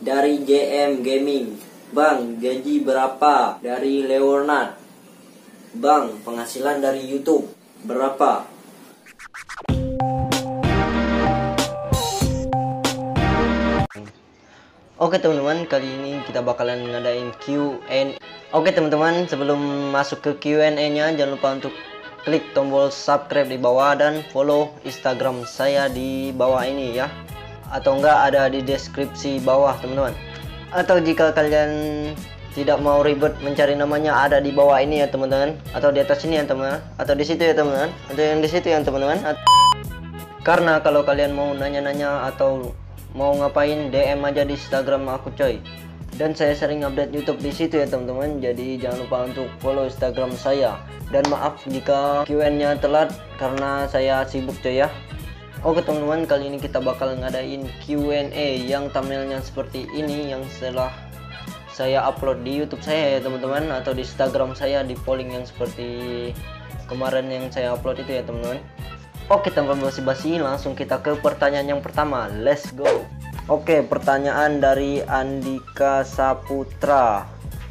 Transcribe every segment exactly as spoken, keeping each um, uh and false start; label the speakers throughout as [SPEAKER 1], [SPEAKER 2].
[SPEAKER 1] dari J M Gaming. Bang, gaji berapa dari Leonard? Bang, penghasilan dari YouTube berapa? Oke teman-teman, kali ini kita bakalan ngadain Q and A. Oke teman-teman, sebelum masuk ke Q and A-nya, jangan lupa untuk klik tombol subscribe di bawah dan follow Instagram saya di bawah ini ya. Atau enggak ada di deskripsi bawah teman-teman. Atau jika kalian tidak mau ribet mencari namanya, ada di bawah ini ya teman-teman, atau di atas ini ya teman-teman, atau di situ ya teman-teman, atau yang di situ ya teman-teman. Karena kalau kalian mau nanya-nanya atau mau ngapain, D M aja di Instagram aku coy. Dan saya sering update YouTube di situ ya teman-teman. Jadi jangan lupa untuk follow Instagram saya. Dan maaf jika Q and A-nya telat karena saya sibuk coy ya. Oke teman-teman, kali ini kita bakal ngadain Q and A yang thumbnailnya seperti ini, yang setelah saya upload di YouTube saya ya teman-teman, atau di Instagram saya di polling yang seperti kemarin yang saya upload itu ya teman-teman. Oke, tanpa basi-basi langsung kita ke pertanyaan yang pertama. Let's go. Oke, pertanyaan dari Andika Saputra.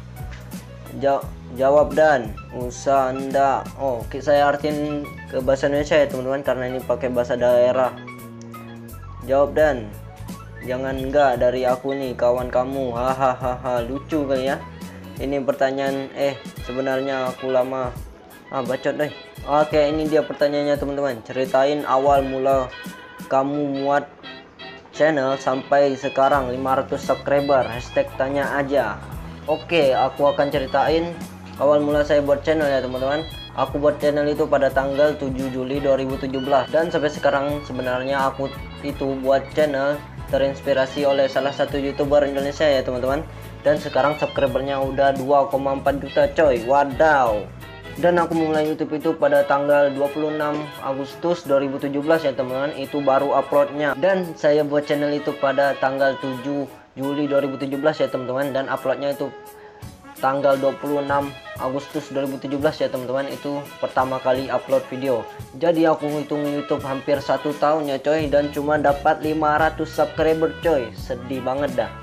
[SPEAKER 1] Ja jawab dan usah anda. Oh, oke, saya artiin ke bahasa Indonesia ya teman-teman karena ini pakai bahasa daerah. Jawab dan jangan enggak dari aku nih kawan kamu. Hahaha, lucu kali ya. Ini pertanyaan eh sebenarnya aku lama ah bacot deh. Oke, ini dia pertanyaannya teman-teman. Ceritain awal mula kamu muat channel sampai sekarang lima ratus subscriber. Hashtag tanya aja. Oke, aku akan ceritain awal mula saya buat channel ya teman-teman. Aku buat channel itu pada tanggal tujuh Juli dua ribu tujuh belas. Dan sampai sekarang sebenarnya aku itu buat channel terinspirasi oleh salah satu YouTuber Indonesia ya teman-teman. Dan sekarang subscribernya udah dua koma empat juta coy. Wadaw. Dan aku mulai YouTube itu pada tanggal dua puluh enam Agustus dua ribu tujuh belas ya teman-teman. Itu baru uploadnya. Dan saya buat channel itu pada tanggal tujuh Juli dua ribu tujuh belas ya teman-teman. Dan uploadnya itu tanggal dua puluh enam Agustus dua ribu tujuh belas ya teman-teman. Itu pertama kali upload video. Jadi aku hitung YouTube hampir satu tahun ya coy. Dan cuma dapat lima ratus subscriber coy. Sedih banget dah.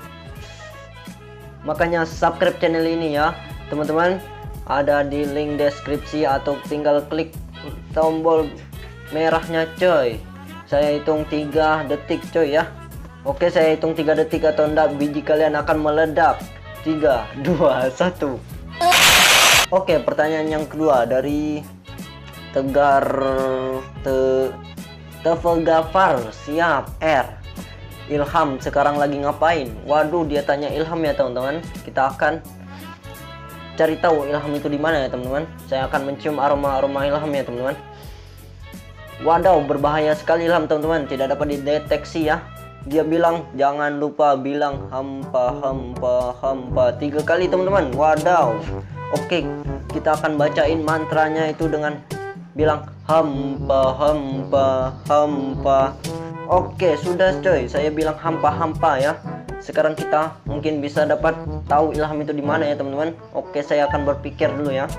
[SPEAKER 1] Makanya subscribe channel ini ya teman-teman. Ada di link deskripsi atau tinggal klik tombol merahnya coy. Saya hitung tiga detik coy ya. Oke, saya hitung tiga detik atau enggak biji kalian akan meledak. Tiga, dua, satu. Oke, pertanyaan yang kedua dari Tegar Te Tefegafar. Siap R. Ilham sekarang lagi ngapain? Waduh, dia tanya Ilham ya teman-teman. Kita akan cari tahu Ilham itu di mana ya teman-teman. Saya akan mencium aroma-aroma Ilham ya teman-teman. Wadaw, berbahaya sekali Ilham teman-teman, tidak dapat dideteksi ya. Dia bilang jangan lupa bilang hampa hampa hampa tiga kali teman-teman. Wadaw. Oke, kita akan bacain mantranya itu dengan bilang hampa hampa hampa. Oke, sudah coy, saya bilang hampa hampa ya. Sekarang kita mungkin bisa dapat tahu Ilham itu di mana ya teman-teman. Oke, saya akan berpikir dulu ya.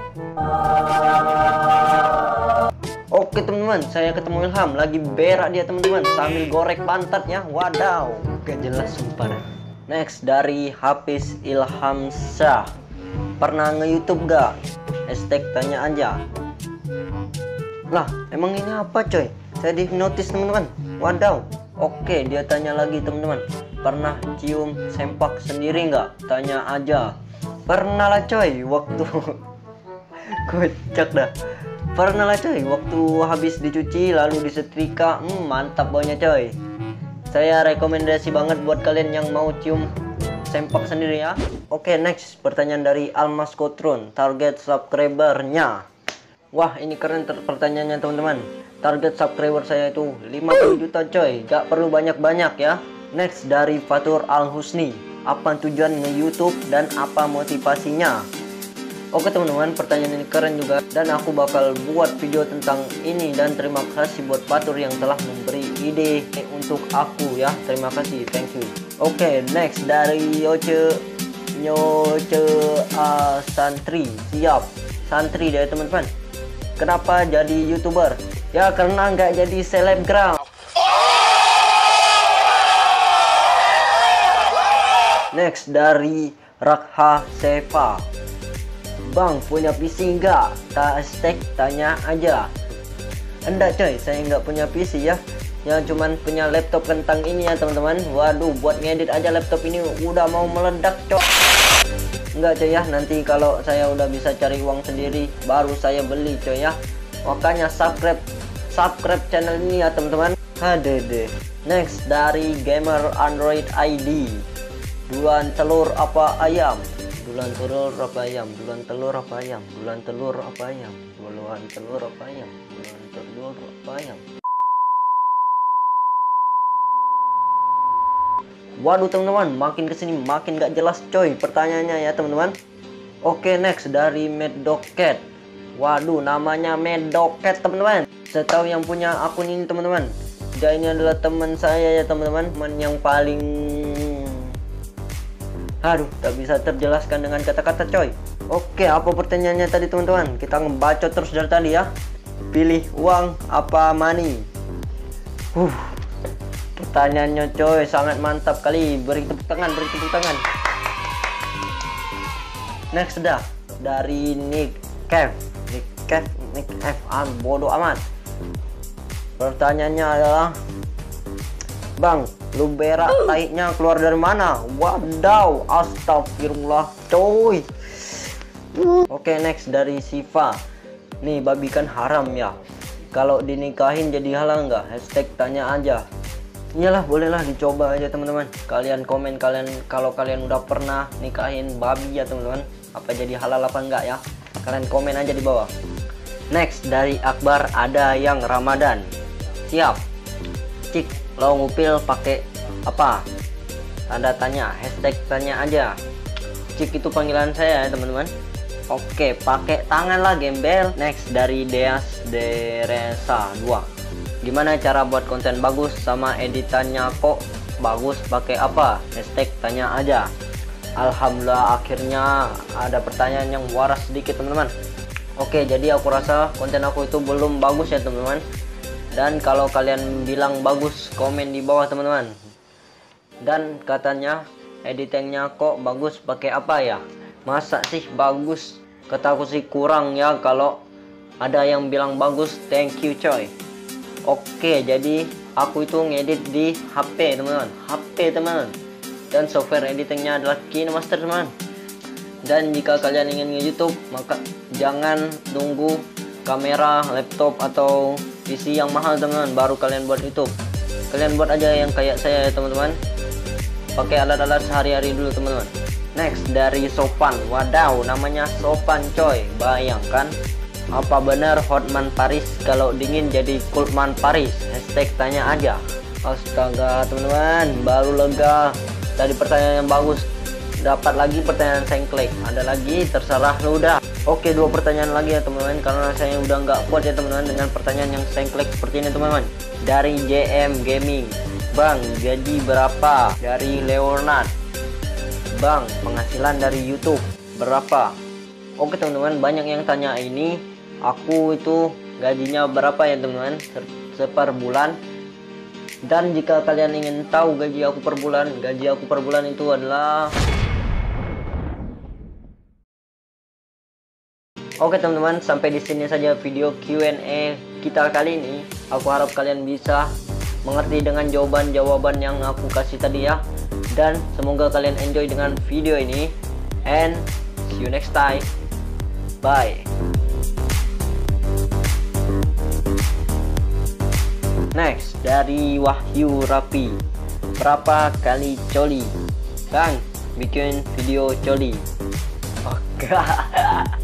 [SPEAKER 1] Oke teman-teman, saya ketemu Ilham lagi berak dia teman-teman sambil gorek pantatnya. Wadaw, gak jelas sumpah. Next dari Hafiz Ilham Syah. Pernah nge-YouTube gak? Hashtag tanya aja. Lah, emang ini apa coy? Saya dihipnotis teman-teman. Wadaw. Oke, dia tanya lagi teman-teman. Pernah cium sempak sendiri nggak? Tanya aja. Pernah lah coy, waktu kocak dah. Pernah lah coy, waktu habis dicuci lalu disetrika. Hmm, mantap baunya coy. Saya rekomendasi banget buat kalian yang mau cium sempak sendiri ya. Oke, next pertanyaan dari Almas Kotrun. Target subscribernya. Wah, ini keren pertanyaannya teman-teman. Target subscriber saya itu lima puluh juta coy. Gak perlu banyak-banyak ya. Next dari Fatur Al Husni. Apa tujuan nge-YouTube dan apa motivasinya? Oke teman-teman, pertanyaan ini keren juga dan aku bakal buat video tentang ini. Dan terima kasih buat Fatur yang telah memberi ide untuk aku ya. Terima kasih, thank you. Oke, next dari Yoce Nyoce uh, Santri. Siap, Santri deh teman-teman. Kenapa jadi YouTuber? Ya karena nggak jadi selebgram. Next dari Rakha Seva. Bang punya P C nggak? Tak hashtag tanya aja. Enggak coy, saya nggak punya P C ya. Yang cuman punya laptop kentang ini ya teman-teman. Waduh, buat ngedit aja laptop ini udah mau meledak coy. Enggak coy ya, nanti kalau saya udah bisa cari uang sendiri baru saya beli coy ya. Makanya subscribe subscribe channel ini ya teman-teman. Hadede. Next dari gamer Android I D. Duluan telur apa ayam? Duluan telur apa ayam? Duluan telur apa ayam? Duluan telur apa ayam? Duluan telur apa ayam? Duluan telur apa ayam? Waduh teman-teman, makin kesini makin gak jelas coy pertanyaannya ya teman-teman. Oke, next dari Medoket. Waduh, namanya Medoket teman-teman. Saya tahu yang punya akun ini teman-teman. Dia ini adalah teman saya ya teman-teman, teman yang paling, aduh, tak bisa terjelaskan dengan kata-kata coy. Oke, apa pertanyaannya tadi teman-teman? Kita ngebacot terus dari tadi ya. Pilih uang apa money? Uh, pertanyaannya coy sangat mantap kali. Beri tepuk tangan, beri tepuk tangan. Next dah dari Nick Kev. Nick Kev, Nick F. Ah, bodoh amat. Pertanyaannya adalah, Bang, lu berak taiknya keluar dari mana? Wadaw, astagfirullah coy. Oke, next dari Siva. Nih, babi kan haram ya. Kalau dinikahin jadi halal nggak? Hashtag tanya aja. Iyalah, bolehlah dicoba aja teman-teman. Kalian komen kalian kalau kalian udah pernah nikahin babi ya teman-teman. Apa jadi halal apa enggak ya? Kalian komen aja di bawah. Next dari Akbar, ada yang Ramadan. Siap. Cik, lo ngupil pakai apa? Tanda tanya, hashtag tanya aja. Cik itu panggilan saya ya teman-teman. Oke, pakai tangan lah gembel. Next dari Deas Deresa dua. Gimana cara buat konten bagus sama editannya kok bagus pakai apa? Hashtag tanya aja. Alhamdulillah akhirnya ada pertanyaan yang waras sedikit teman-teman. Oke, jadi aku rasa konten aku itu belum bagus ya teman-teman. Dan kalau kalian bilang bagus, komen di bawah teman-teman. Dan katanya editingnya kok bagus pakai apa ya? Masa sih bagus? Kataku sih kurang ya kalau ada yang bilang bagus. Thank you coy. Oke, jadi aku itu ngedit di H P teman-teman. H P teman-teman. Dan software editingnya adalah KineMaster teman. Dan jika kalian ingin nge-YouTube, maka jangan tunggu kamera, laptop atau P C yang mahal teman-teman baru kalian buat YouTube. Kalian buat aja yang kayak saya ya teman-teman. Pakai alat-alat sehari-hari dulu teman-teman. Next dari Sopan. Wadaw, namanya Sopan coy. Bayangkan, apa benar Hotman Paris kalau dingin jadi Coolman Paris? Hashtag tanya aja. Astaga teman-teman, baru lega. Tadi pertanyaan yang bagus, dapat lagi pertanyaan sengklek. Ada lagi, terserah lu dah. Oke, dua pertanyaan lagi ya teman-teman, karena saya udah nggak kuat ya teman-teman dengan pertanyaan yang sengklek seperti ini teman-teman. Dari J M Gaming. Bang, gaji berapa? Dari Leonard. Bang, penghasilan dari YouTube berapa? Oke teman-teman, banyak yang tanya ini. Aku itu gajinya berapa ya teman-teman? Per bulan. Dan jika kalian ingin tahu gaji aku per bulan, gaji aku per bulan itu adalah, oke teman-teman, sampai di sini saja video Q and A kita kali ini. Aku harap kalian bisa mengerti dengan jawaban-jawaban yang aku kasih tadi ya. Dan semoga kalian enjoy dengan video ini. And see you next time. Bye. Next dari Wahyu Rapi. Berapa kali coli? Bang, bikin video coli. Oke.